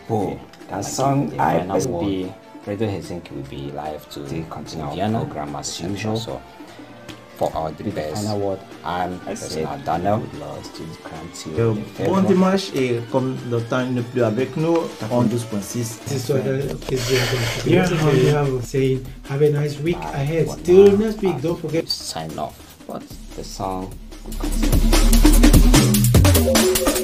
Oh, that song I will be Radio Helsinki will be live to continue our program as usual. So for our the final word, I'm Personal Daniel. Bon dimanche et comme le temps ne plus avec nous, on 12.6. Yeah, I'm saying have a nice week ahead. Till next week, don't forget. Sign off, but the song.